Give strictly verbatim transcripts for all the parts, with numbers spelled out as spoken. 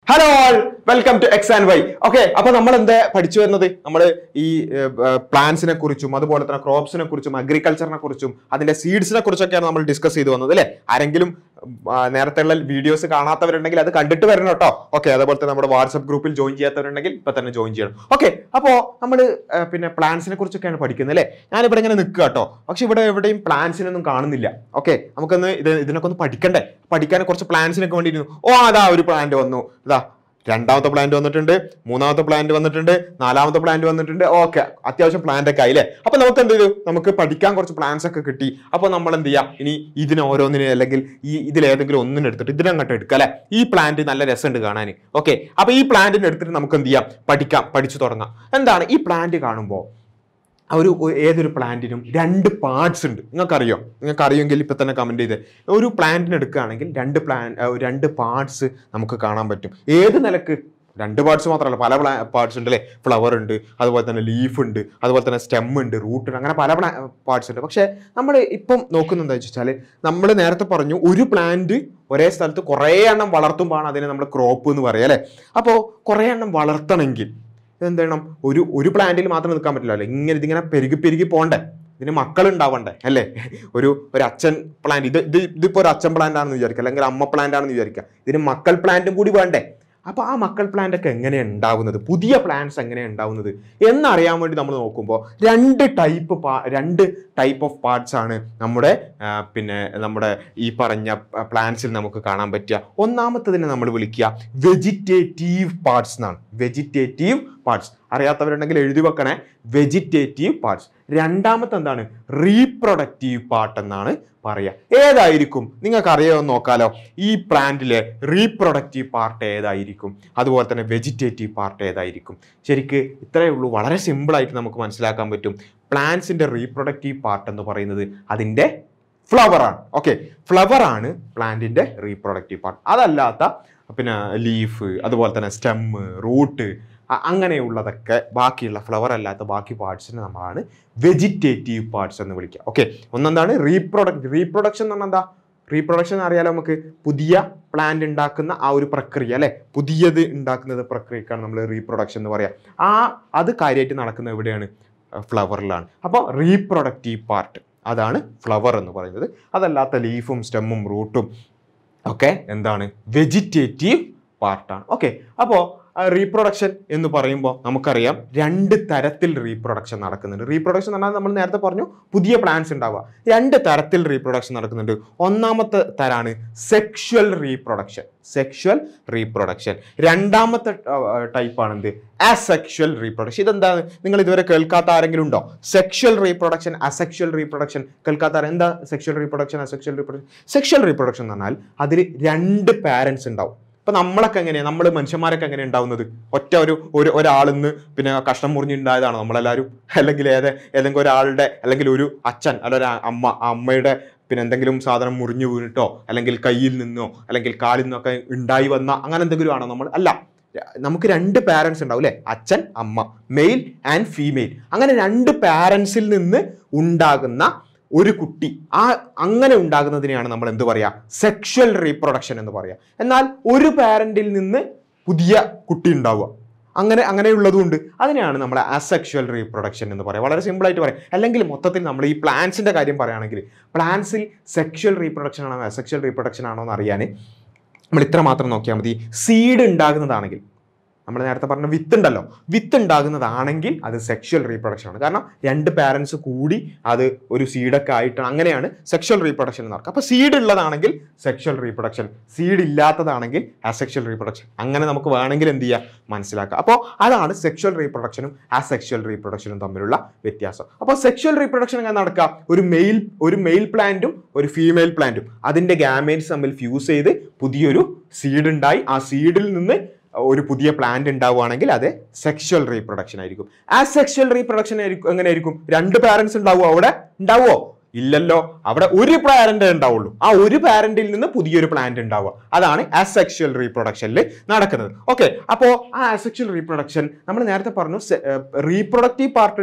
Hello all, welcome to XandY. Okay, അപ്പോൾ നമ്മൾ എന്താ പഠിച്ചു വരുന്നത്? നമ്മൾ ഈ പ്ലാന്റ്സിനെ കുറിച്ചും അതുപോലെ തന്നെ ക്രോപ്സിനെ കുറിച്ചും അഗ്രികൾച്ചറിനെ കുറിച്ചും അതിന്റെ സീഡ്സിനെ കുറിച്ചൊക്കെയാണ് നമ്മൾ ഡിസ്കസ് ചെയ്തു വന്നത് അല്ലേ? ആരെങ്കിലും നേരത്തെയുള്ള വീഡിയോസ് കാണാത്തവരുണ്ടെങ്കിൽ അത് കണ്ടിട്ട് വരണം കേട്ടോ. ഓക്കെ, അതുപോലെ തന്നെ നമ്മുടെ വാട്സ്ആപ്പ് ഗ്രൂപ്പിൽ ജോയിൻ ചെയ്യാത്തവരുണ്ടെങ്കിൽ ഇപ്പൊ തന്നെ ജോയിൻ ചെയ്യണം. ഓക്കെ, അപ്പോൾ നമ്മൾ പിന്നെ പ്ലാന്റ്സിനെ കുറിച്ചൊക്കെയാണ് പഠിക്കുന്നത് അല്ലേ? ഞാനിവിടെ ഇങ്ങനെ നിൽക്കുക കേട്ടോ, പക്ഷെ ഇവിടെ എവിടെയും പ്ലാന്റ്സിനൊന്നും കാണുന്നില്ല. ഓക്കെ, നമുക്കൊന്ന് ഇത് ഇതിനൊക്കെ ഒന്ന് പഠിക്കണ്ടേ? പഠിക്കാൻ കുറച്ച് പ്ലാന്റ്സിനൊക്കെ വേണ്ടിയിരുന്നു. ഓ അതാ ഒരു പ്ലാന്റ് വന്നു, ഇതാ രണ്ടാമത്തെ പ്ലാന്റ് വന്നിട്ടുണ്ട്, മൂന്നാമത്തെ പ്ലാന്റ് വന്നിട്ടുണ്ട്, നാലാമത്തെ പ്ലാന്റ് വന്നിട്ടുണ്ട്. ഓക്കെ, അത്യാവശ്യം പ്ലാന്റ് ഒക്കെ ആയില്ലേ? അപ്പൊ നമുക്ക് എന്ത് ചെയ്തു? നമുക്ക് പഠിക്കാൻ കുറച്ച് പ്ലാന്റ്സ് ഒക്കെ കിട്ടി. അപ്പൊ നമ്മൾ എന്ത് ചെയ്യാം? ഇനി ഇതിന് ഓരോന്നിനെ അല്ലെങ്കിൽ ഈ ഇതിലേതെങ്കിലും ഒന്നിനെ എടുത്തിട്ട് ഇതിനങ്ങോട്ട് എടുക്കുക അല്ലെ? ഈ പ്ലാന്റ് നല്ല രസമുണ്ട് കാണാൻ. ഓക്കെ, അപ്പൊ ഈ പ്ലാന്റിനെ എടുത്തിട്ട് നമുക്ക് എന്ത് ചെയ്യാം? പഠിക്കാം, പഠിച്ചു തുടങ്ങാം. എന്താണ് ഈ പ്ലാന്റ് കാണുമ്പോൾ ഒരു ഏതൊരു പ്ലാന്റിനും രണ്ട് പാർട്സ് ഉണ്ട്. നിങ്ങൾക്കറിയോ? നിങ്ങൾക്ക് അറിയുമെങ്കിൽ ഇപ്പം തന്നെ കമൻറ്റ് ചെയ്ത്. ഒരു പ്ലാന്റിന് എടുക്കുകയാണെങ്കിൽ രണ്ട് പ്ലാൻ രണ്ട് പാർട്സ് നമുക്ക് കാണാൻ പറ്റും. ഏത് നിലക്ക്? രണ്ട് പാർട്സ് മാത്രമല്ല, പല പ്ലാ പാർട്സ് ഉണ്ട് അല്ലേ? ഫ്ലവർ ഉണ്ട്, അതുപോലെ തന്നെ ലീഫ് ഉണ്ട്, അതുപോലെ തന്നെ സ്റ്റെം ഉണ്ട്, റൂട്ട് ഉണ്ട്, അങ്ങനെ പല പ്ലാ പാർട്സ് ഉണ്ട്. പക്ഷേ നമ്മൾ ഇപ്പം നോക്കുന്നത് എന്താ വെച്ചാൽ, നമ്മൾ നേരത്തെ പറഞ്ഞു ഒരു പ്ലാന്റ് ഒരേ സ്ഥലത്ത് കുറേ എണ്ണം വളർത്തുമ്പോഴാണ് അതിനെ നമ്മൾ ക്രോപ്പ് എന്ന് പറയുക അല്ലേ? അപ്പോൾ കുറേ എണ്ണം വളർത്തണമെങ്കിൽ എന്ത് ചെയ്യണം? ഒരു ഒരു പ്ലാന്റിൽ മാത്രം നിൽക്കാൻ പറ്റില്ല അല്ലേ? ഇങ്ങനെ ഇതിങ്ങനെ പെരുകി പെരുകി പോകണ്ടേ? ഇതിന് മക്കൾ ഉണ്ടാവണ്ടേ അല്ലേ? ഒരു ഒരു അച്ഛൻ പ്ലാന്റ്, ഇത് ഇത് ഇതിപ്പോൾ ഒരു അച്ഛൻ പ്ലാന്റ് ആണെന്ന് വിചാരിക്കുക, അല്ലെങ്കിൽ അമ്മ പ്ലാന്റ് ആണെന്ന് വിചാരിക്കുക. ഇതിന് മക്കൾ പ്ലാന്റും കൂടി വേണ്ടേ? അപ്പോൾ ആ മക്കൾ പ്ലാന്റ് ഒക്കെ എങ്ങനെയാണ് ഉണ്ടാവുന്നത്, പുതിയ പ്ലാന്റ്സ് എങ്ങനെയാണ് ഉണ്ടാവുന്നത് എന്നറിയാൻ വേണ്ടി നമ്മൾ നോക്കുമ്പോൾ രണ്ട് ടൈപ്പ് രണ്ട് ടൈപ്പ് ഓഫ് പാർട്സ് ആണ് നമ്മുടെ പിന്നെ നമ്മുടെ ഈ പറഞ്ഞ പ്ലാന്റ്സിൽ നമുക്ക് കാണാൻ പറ്റുക. ഒന്നാമത്തതിനെ നമ്മൾ വിളിക്കുക വെജിറ്റേറ്റീവ് പാർട്സ് എന്നാണ്. വെജിറ്റേറ്റീവ് പാർട്സ് അറിയാത്തവരുണ്ടെങ്കിൽ എഴുതി വെക്കണേ, വെജിറ്റേറ്റീവ് പാർട്സ്. രണ്ടാമത്തെ എന്താണ്? റീപ്രൊഡക്റ്റീവ് പാർട്ട് എന്നാണ് പറയുക. ഏതായിരിക്കും നിങ്ങൾക്ക് അറിയാമെന്ന് നോക്കാലോ. ഈ പ്ലാന്റിലെ റീപ്രൊഡക്റ്റീവ് പാർട്ട് ഏതായിരിക്കും, അതുപോലെ തന്നെ വെജിറ്റേറ്റീവ് പാർട്ട് ഏതായിരിക്കും? ശരിക്ക് ഇത്രയേ ഉള്ളൂ, വളരെ സിമ്പിളായിട്ട് നമുക്ക് മനസ്സിലാക്കാൻ പറ്റും. പ്ലാന്റ്സിന്റെ റീപ്രൊഡക്റ്റീവ് പാർട്ട് എന്ന് പറയുന്നത് അതിൻ്റെ ഫ്ലവർ ആണ്. ഓക്കെ, ഫ്ലവർ ആണ് പ്ലാന്റിന്റെ റീപ്രൊഡക്റ്റീവ് പാർട്ട്. അതല്ലാത്ത പിന്നെ ലീഫ്, അതുപോലെ തന്നെ സ്റ്റെം, റൂട്ട്, അങ്ങനെയുള്ളതൊക്കെ ബാക്കിയുള്ള ഫ്ലവർ അല്ലാത്ത ബാക്കി പാർട്സിന് നമ്മളാണ് വെജിറ്റേറ്റീവ് പാർട്സ് എന്ന് വിളിക്കുക. ഓക്കെ, ഒന്നെന്താണ് റീപ്രൊഡക്ട് റീപ്രൊഡക്ഷൻ എന്ന് പറഞ്ഞാൽ എന്താ? റീപ്രൊഡക്ഷൻ അറിയാലോ നമുക്ക്, പുതിയ പ്ലാന്റ് ഉണ്ടാക്കുന്ന ആ ഒരു പ്രക്രിയ അല്ലെ? പുതിയത് ഉണ്ടാക്കുന്നത് പ്രക്രിയക്കാണ് നമ്മൾ റീപ്രൊഡക്ഷൻ എന്ന് പറയാം. ആ അത് കാര്യമായിട്ട് നടക്കുന്നത് എവിടെയാണ്? ഫ്ലവറിലാണ്. അപ്പോൾ റീപ്രൊഡക്റ്റീവ് പാർട്ട് അതാണ് ഫ്ലവർ എന്ന് പറയുന്നത്. അതല്ലാത്ത ലീഫും സ്റ്റെമ്മും റൂട്ടും ഒക്കെ എന്താണ്? വെജിറ്റേറ്റീവ് പാർട്ടാണ്. ഓക്കെ, അപ്പോൾ റീപ്രൊഡക്ഷൻ എന്ന് പറയുമ്പോൾ നമുക്കറിയാം രണ്ട് തരത്തിൽ റീപ്രൊഡക്ഷൻ നടക്കുന്നുണ്ട്. റീപ്രൊഡക്ഷൻ എന്ന് പറഞ്ഞാൽ നമ്മൾ നേരത്തെ പറഞ്ഞു പുതിയ പ്ലാന്റ്സ് ഉണ്ടാവുക. രണ്ട് തരത്തിൽ റീപ്രൊഡക്ഷൻ നടക്കുന്നുണ്ട്. ഒന്നാമത്തെ തരാണ് സെക്ഷുവൽ റീപ്രൊഡക്ഷൻ. Sexual reproduction. രണ്ടാമത്തെ ടൈപ്പാണ് എന്ത്? Asexual reproduction. ഇതെന്താണ്? നിങ്ങൾ ഇതുവരെ കേൾക്കാത്ത ആരെങ്കിലും ഉണ്ടോ? സെക്ഷുവൽ റീപ്രൊഡക്ഷൻ, അസെക്ഷുവൽ റീപ്രൊഡക്ഷൻ കേൾക്കാത്ത ആരും? എന്താ sexual reproduction, asexual reproduction? Sexual reproduction എന്ന് പറഞ്ഞാൽ അതിൽ രണ്ട് പാരൻസ് ഉണ്ടാവും. ഇപ്പൊ നമ്മളൊക്കെ എങ്ങനെയാണ്, നമ്മൾ മനുഷ്യന്മാരൊക്കെ എങ്ങനെ ഉണ്ടാവുന്നത്? ഒറ്റ ഒരു ഒരു ഒരാളിന്ന് പിന്നെ കഷ്ണം മുറിഞ്ഞുണ്ടായതാണോ നമ്മളെല്ലാവരും? അല്ലെങ്കിൽ ഏത് ഏതെങ്കിലും ഒരാളുടെ, അല്ലെങ്കിൽ ഒരു അച്ഛൻ അല്ല ഒരു അമ്മ, ആ അമ്മയുടെ പിന്നെ എന്തെങ്കിലും സാധനം മുറിഞ്ഞു വീണിട്ടോ അല്ലെങ്കിൽ കയ്യിൽ നിന്നോ അല്ലെങ്കിൽ കാലിൽ നിന്നൊക്കെ ഉണ്ടായി വന്ന അങ്ങനെ എന്തെങ്കിലും ആണോ നമ്മൾ? അല്ല, നമുക്ക് രണ്ട് പാരൻസ് ഉണ്ടാവും അല്ലെ? അച്ഛൻ അമ്മ, മെയിൽ ആൻഡ് ഫീമെയിൽ. അങ്ങനെ രണ്ട് പാരൻസിൽ നിന്ന് ഉണ്ടാകുന്ന ഒരു കുട്ടി, ആ അങ്ങനെ ഉണ്ടാകുന്നതിനെയാണ് നമ്മൾ എന്ത് പറയാ? സെക്ഷുവൽ റീപ്രൊഡക്ഷൻ എന്ന് പറയാം. എന്നാൽ ഒരു പാരന്റിൽ നിന്ന് പുതിയ കുട്ടി ഉണ്ടാവുക, അങ്ങനെ അങ്ങനെയുള്ളതുകൊണ്ട് അതിനെയാണ് നമ്മൾ അസെക്ഷുവൽ റീപ്രൊഡക്ഷൻ എന്ന് പറയാം. വളരെ സിമ്പിൾ ആയിട്ട് പറയാം. അല്ലെങ്കിൽ മൊത്തത്തിൽ നമ്മൾ ഈ പ്ലാന്റ്സിന്റെ കാര്യം പറയുകയാണെങ്കിൽ പ്ലാന്റ്സിൽ സെക്ഷുവൽ റീപ്രൊഡക്ഷൻ ആണോ അസെക്ഷുവൽ റീപ്രൊഡക്ഷൻ ആണോ എന്ന് അറിയാൻ നമ്മൾ ഇത്ര മാത്രം നോക്കിയാൽ മതി. സീഡ് ഉണ്ടാകുന്നതാണെങ്കിൽ, നമ്മൾ നേരത്തെ പറഞ്ഞ വിത്ത് ഉണ്ടല്ലോ, വിത്ത് ഉണ്ടാകുന്നതാണെങ്കിൽ അത് സെക്ഷുവൽ റീപ്രൊഡക്ഷൻ ആണ്. കാരണം രണ്ട് പാരൻസ് കൂടി അത് ഒരു സീഡൊക്കെ ആയിട്ടാണ്, അങ്ങനെയാണ് സെക്ഷുവൽ റീപ്രൊഡക്ഷൻ നടക്കുക. അപ്പോൾ സീഡ് ഉള്ളതാണെങ്കിൽ സെക്ഷുവൽ റീപ്രൊഡക്ഷൻ, സീഡ് ഇല്ലാത്തതാണെങ്കിൽ അസെക്ഷുവൽ റീപ്രൊഡക്ഷൻ. അങ്ങനെ നമുക്ക് വേണമെങ്കിൽ എന്ത് ചെയ്യുക? മനസ്സിലാക്കുക. അപ്പോൾ അതാണ് സെക്ഷുവൽ റീപ്രൊഡക്ഷനും അസെക്ഷുവൽ റീപ്രൊഡക്ഷനും തമ്മിലുള്ള വ്യത്യാസം. അപ്പോൾ സെക്ഷുവൽ റീപ്രൊഡക്ഷൻ എങ്ങനെ നടക്കുക? ഒരു മെയിൽ ഒരു മെയിൽ പ്ലാന്റും ഒരു ഫീമെയിൽ പ്ലാന്റും അതിൻ്റെ ഗാമേറ്റ്സ് തമ്മിൽ ഫ്യൂസ് ചെയ്ത് പുതിയൊരു സീഡ് ഉണ്ടായി, ആ സീഡിൽ നിന്ന് ഒരു പുതിയ പ്ലാന്റ് ഉണ്ടാവുകയാണെങ്കിൽ അത് സെക്ഷുവൽ റീപ്രൊഡക്ഷൻ ആയിരിക്കും. അസെക്ഷുവൽ റീപ്രൊഡക്ഷൻ ആയിരിക്കും എങ്ങനെയായിരിക്കും? രണ്ട് പാരന്റ്സ് ഉണ്ടാവുമോ അവിടെ? ഉണ്ടാവുമോ? ഇല്ലല്ലോ, അവിടെ ഒരു പാരന്റ് ഉണ്ടാവുള്ളൂ. ആ ഒരു പാരന്റിൽ നിന്ന് പുതിയൊരു പ്ലാന്റ് ഉണ്ടാവുക, അതാണ് അസെക്ഷുവൽ റീപ്രൊഡക്ഷനിൽ നടക്കുന്നത്. ഓക്കെ, അപ്പോൾ ആ അസെക്ഷുവൽ റീപ്രൊഡക്ഷൻ നമ്മൾ നേരത്തെ പറഞ്ഞു റീപ്രൊഡക്റ്റീവ് പാർട്ട് ഉണ്ട്,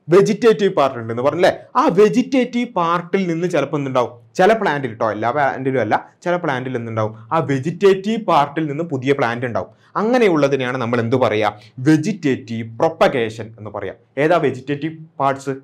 വെജിറ്റേറ്റീവ് പാർട്ട് ഉണ്ട് എന്ന് പറഞ്ഞല്ലേ. ആ വെജിറ്റേറ്റീവ് പാർട്ടിൽ നിന്ന് ചിലപ്പോൾ എന്തുണ്ടാവും, ചില പ്ലാന്റിൽ കേട്ടോ, എല്ലാ പ്ലാന്റിലും അല്ല, ചില പ്ലാന്റിൽ എന്തുണ്ടാവും, ആ വെജിറ്റേറ്റീവ് പാർട്ടിൽ നിന്ന് പുതിയ പ്ലാന്റ് ഉണ്ടാവും. അങ്ങനെയുള്ളതിനെയാണ് നമ്മൾ എന്ത് പറയുക, വെജിറ്റേറ്റീവ് പ്രൊപ്പഗേഷൻ എന്ന് പറയാം. ഏതാ വെജിറ്റേറ്റീവ് പാർട്സ്?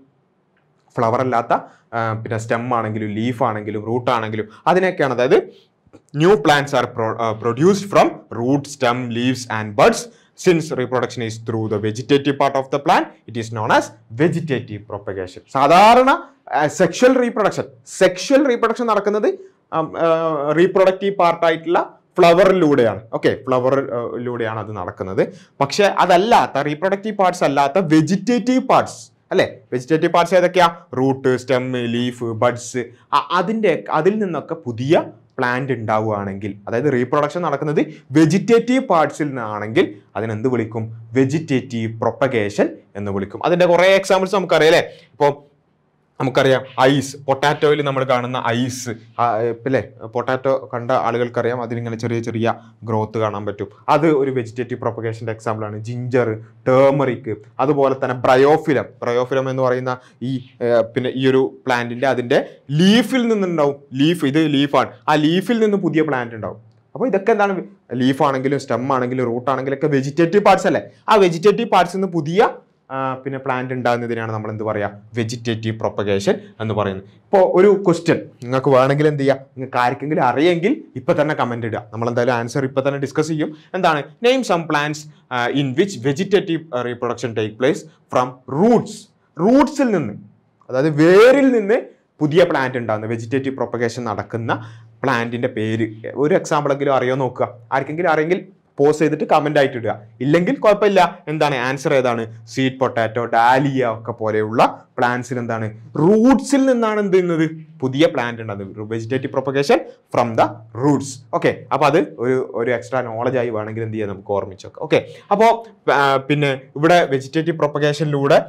ഫ്ലവർ അല്ലാത്ത പിന്നെ സ്റ്റെം ആണെങ്കിലും ലീഫ് ആണെങ്കിലും റൂട്ട് ആണെങ്കിലും അതിനൊക്കെയാണ്. അതായത് new plants are produced from root, stem, leaves and buds. Since reproduction is through the vegetative part of the plant, it is known as vegetative propagation. സാധാരണ sexual reproduction sexual reproduction നടക്കുന്നത് reproductive പാർട്ടായിട്ടുള്ള ഫ്ലവറിലൂടെയാണ്. Okay, ഫ്ലവറിലൂടെയാണ് അത് നടക്കുന്നത്. പക്ഷെ അതല്ലാത്ത reproductive parts അല്ലാത്ത വെജിറ്റേറ്റീവ് പാർട്സ് അല്ലെ, വെജിറ്റേറ്റീവ് പാർട്സ് ഏതൊക്കെയാ? Root, stem, leaf, buds. അതിൻ്റെ അതിൽ നിന്നൊക്കെ പുതിയ പ്ലാന്റ് ഉണ്ടാവുകയാണെങ്കിൽ, അതായത് റീപ്രൊഡക്ഷൻ നടക്കുന്നത് വെജിറ്റേറ്റീവ് പാർട്സിൽ നിന്നാണെങ്കിൽ അതിനെന്ത് വിളിക്കും? വെജിറ്റേറ്റീവ് പ്രൊപ്പഗേഷൻ എന്ന് വിളിക്കും. അതിൻ്റെ കുറേ എക്സാമ്പിൾസ് നമുക്കറിയാം അല്ലേ. ഇപ്പോൾ നമുക്കറിയാം ഐസ്, പൊട്ടാറ്റോയിൽ നമ്മൾ കാണുന്ന ഐസ് അല്ലേ, പൊട്ടാറ്റോ കണ്ട ആളുകൾക്കറിയാം അതിലിങ്ങനെ ചെറിയ ചെറിയ ഗ്രോത്ത് കാണാൻ പറ്റും. അത് ഒരു വെജിറ്റേറ്റീവ് പ്രൊപ്പഗേഷൻ്റെ എക്സാമ്പിളാണ്. ജിഞ്ചർ, ടേമറിക്, അതുപോലെ തന്നെ ബ്രയോഫിലം. ബ്രയോഫിലം എന്ന് പറയുന്ന ഈ പിന്നെ ഈ ഒരു പ്ലാന്റിൻ്റെ അതിൻ്റെ ലീഫിൽ നിന്നുണ്ടാവും. ലീഫ്, ഇത് ലീഫാണ്, ആ ലീഫിൽ നിന്ന് പുതിയ പ്ലാന്റ് ഉണ്ടാവും. അപ്പോൾ ഇതൊക്കെ എന്താണ്? ലീഫ് ആണെങ്കിലും സ്റ്റെം ആണെങ്കിലും റൂട്ട് ആണെങ്കിലും ഒക്കെ വെജിറ്റേറ്റീവ് പാർട്സ് അല്ലേ. ആ വെജിറ്റേറ്റീവ് പാർട്സിൽ നിന്ന് പുതിയ പിന്നെ പ്ലാന്റ് ഉണ്ടാകുന്നതിനാണ് നമ്മൾ എന്ത് പറയുക, വെജിറ്റേറ്റീവ് പ്രൊപ്പഗേഷൻ എന്ന് പറയുന്നത്. ഇപ്പോൾ ഒരു ക്വസ്റ്റ്യൻ നിങ്ങൾക്ക് വേണമെങ്കിൽ എന്ത് ചെയ്യുക, നിങ്ങൾക്ക് ആർക്കെങ്കിലും അറിയെങ്കിൽ ഇപ്പം തന്നെ കമൻറ്റ് ഇടുക. നമ്മളെന്തായാലും ആൻസർ ഇപ്പം തന്നെ ഡിസ്കസ് ചെയ്യും. എന്താണ്? Name some plants in which vegetative reproduction take place from roots. റൂട്ട്സിൽ നിന്ന്, അതായത് വേരിൽ നിന്ന് പുതിയ പ്ലാന്റ് ഉണ്ടാകുന്ന വെജിറ്റേറ്റീവ് പ്രൊപ്പഗേഷൻ നടക്കുന്ന പ്ലാന്റിൻ്റെ പേര് ഒരു എക്സാമ്പിളെങ്കിലും അറിയോ നോക്കുക. ആർക്കെങ്കിലും അറിയെങ്കിൽ പോസ്റ്റ് ചെയ്തിട്ട് കമന്റ് ആയിട്ട് ഇടുക. ഇല്ലെങ്കിൽ കുഴപ്പമില്ല. എന്താണ് ആൻസർ? ഏതാണ്? സ്വീറ്റ് പൊട്ടാറ്റോ, ഡാലിയ ഒക്കെ പോലെയുള്ള പ്ലാന്റ്സിൽ എന്താണ്, റൂട്ട്സിൽ നിന്നാണ് എന്ത് ചെയ്യുന്നത്, പുതിയ പ്ലാന്റ് ഉണ്ടാകുന്നത്. Vegetative propagation from the roots. Okay, അപ്പോൾ അത് ഒരു ഒരു എക്സ്ട്രാ നോളജ് ആയി വേണമെങ്കിൽ എന്ത് ചെയ്യാം, നമുക്ക് ഓർമ്മിച്ചൊക്കെ. ഓക്കെ, അപ്പോൾ പിന്നെ ഇവിടെ വെജിറ്റേറ്റീവ് പ്രൊപ്പഗേഷനിലൂടെ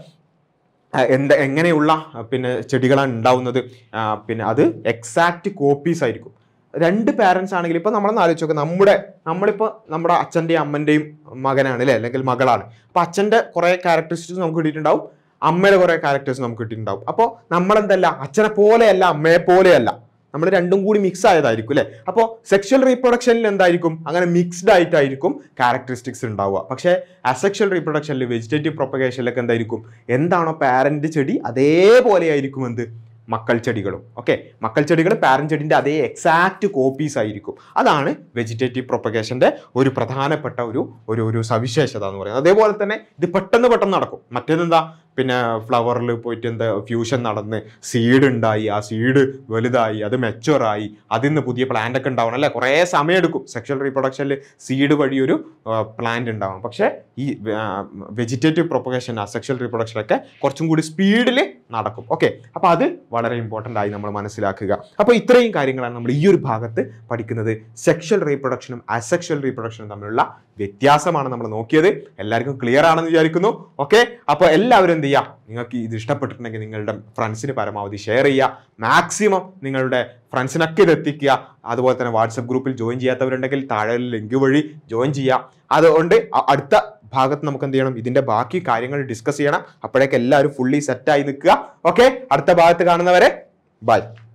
എന്താ എങ്ങനെയുള്ള പിന്നെ ചെടികളാണ് ഉണ്ടാവുന്നത്? പിന്നെ അത് എക്സാക്ട് കോപ്പീസ് ആയിരിക്കും. രണ്ട് പാരൻസ് ആണെങ്കിൽ ഇപ്പൊ നമ്മളൊന്ന് ആലോചിച്ച് നോക്കുക, നമ്മുടെ നമ്മളിപ്പോ നമ്മുടെ അച്ഛൻ്റെയും അമ്മൻ്റെയും മകനാണ് അല്ലേ, അല്ലെങ്കിൽ മകളാണ്. അപ്പൊ അച്ഛൻ്റെ കുറെ ക്യാരക്ടറിസ്റ്റിക്സ് നമുക്ക് കിട്ടിയിട്ടുണ്ടാവും, അമ്മയുടെ കുറെ ക്യാരക്ടേഴ്സ് നമുക്ക് കിട്ടിയിട്ടുണ്ടാവും. അപ്പോൾ നമ്മളെന്തല്ല, അച്ഛനെ പോലെയല്ല അമ്മയെ പോലെയല്ല, നമ്മൾ രണ്ടും കൂടി മിക്സ് ആയതായിരിക്കും അല്ലേ. അപ്പോൾ സെക്ഷൽ റീപ്രൊഡക്ഷനിൽ എന്തായിരിക്കും, അങ്ങനെ മിക്സ്ഡ് ആയിട്ടായിരിക്കും ക്യാരക്ടറിസ്റ്റിക്സ് ഉണ്ടാവുക. പക്ഷേ അസെക്ഷൽ റീപ്രൊഡക്ഷനിൽ വെജിറ്റേറ്റീവ് പ്രൊപ്പഗേഷനിലൊക്കെ എന്തായിരിക്കും, എന്താണോ പാരന്റ് ചെടി അതേപോലെ ആയിരിക്കും എന്ത്, മക്കൾ ചെടികളും. ഓക്കെ, മക്കൾ ചെടികൾ പാരന്റ് ചെടിന്റെ അതേ എക്സാക്ട് കോപ്പീസ് ആയിരിക്കും. അതാണ് വെജിറ്റേറ്റീവ് പ്രൊപ്പഗേഷന്റെ ഒരു പ്രധാനപ്പെട്ട ഒരു ഒരു ഒരു സവിശേഷത എന്ന് പറയുന്നത്. അതേപോലെ തന്നെ ഇത് പെട്ടെന്ന് പെട്ടെന്ന് നടക്കും. മറ്റേതെന്താ, പിന്നെ ഫ്ലവറിൽ പോയിട്ട് എന്താ ഫ്യൂഷൻ നടന്ന് സീഡ് ഉണ്ടായി, ആ സീഡ് വലുതായി, അത് മെച്ചുവറായി, അതിൽ നിന്ന് പുതിയ പ്ലാന്റ് ഒക്കെ ഉണ്ടാവണം അല്ലേ, കുറേ സമയം എടുക്കും. സെക്ഷൽ റീപ്രൊഡക്ഷനിൽ സീഡ് വഴി ഒരു പ്ലാന്റ് ഉണ്ടാവണം. പക്ഷേ ഈ വെജിറ്റേറ്റീവ് പ്രൊപ്പഗേഷൻ, അസെക്ഷൽ റീപ്രൊഡക്ഷനൊക്കെ കുറച്ചും കൂടി സ്പീഡിൽ നടക്കും. ഓക്കെ, അപ്പോൾ അത് വളരെ ഇമ്പോർട്ടൻ്റ് ആയി നമ്മൾ മനസ്സിലാക്കുക. അപ്പോൾ ഇത്രയും കാര്യങ്ങളാണ് നമ്മൾ ഈ ഒരു ഭാഗത്ത് പഠിക്കുന്നത്. സെക്ഷൽ റീപ്രൊഡക്ഷനും അസെക്ഷൽ റീപ്രൊഡക്ഷനും തമ്മിലുള്ള വ്യത്യാസമാണ് നമ്മൾ നോക്കിയത്. എല്ലാവർക്കും ക്ലിയർ ആണെന്ന് വിചാരിക്കുന്നു. ഓക്കെ, അപ്പോൾ എല്ലാവരും എന്ത് ചെയ്യുക, നിങ്ങൾക്ക് ഇത് ഇഷ്ടപ്പെട്ടിട്ടുണ്ടെങ്കിൽ നിങ്ങളുടെ ഫ്രണ്ട്സിന് പരമാവധി ഷെയർ ചെയ്യുക. മാക്സിമം നിങ്ങളുടെ ഫ്രണ്ട്സിനൊക്കെ ഇത് എത്തിക്കുക. അതുപോലെ തന്നെ വാട്സപ്പ് ഗ്രൂപ്പിൽ ജോയിൻ ചെയ്യാത്തവരുണ്ടെങ്കിൽ താഴെ ലിങ്ക് വഴി ജോയിൻ ചെയ്യുക. അതുകൊണ്ട് അടുത്ത ഭാഗത്ത് നമുക്ക് എന്ത് ചെയ്യണം, ഇതിന്റെ ബാക്കി കാര്യങ്ങൾ ഡിസ്കസ് ചെയ്യണം. അപ്പോഴേക്ക് എല്ലാവരും ഫുള്ളി സെറ്റായി നിൽക്കുക. ഓക്കെ, അടുത്ത ഭാഗത്ത് കാണുന്നവരെ ബൈ.